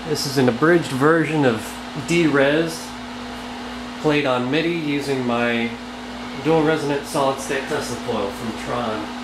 This is an abridged version of Derezzed, played on MIDI using my dual resonant solid state Tesla Coil from Tron.